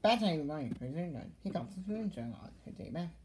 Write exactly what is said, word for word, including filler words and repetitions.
Better than my present. He got the spoon on her day back.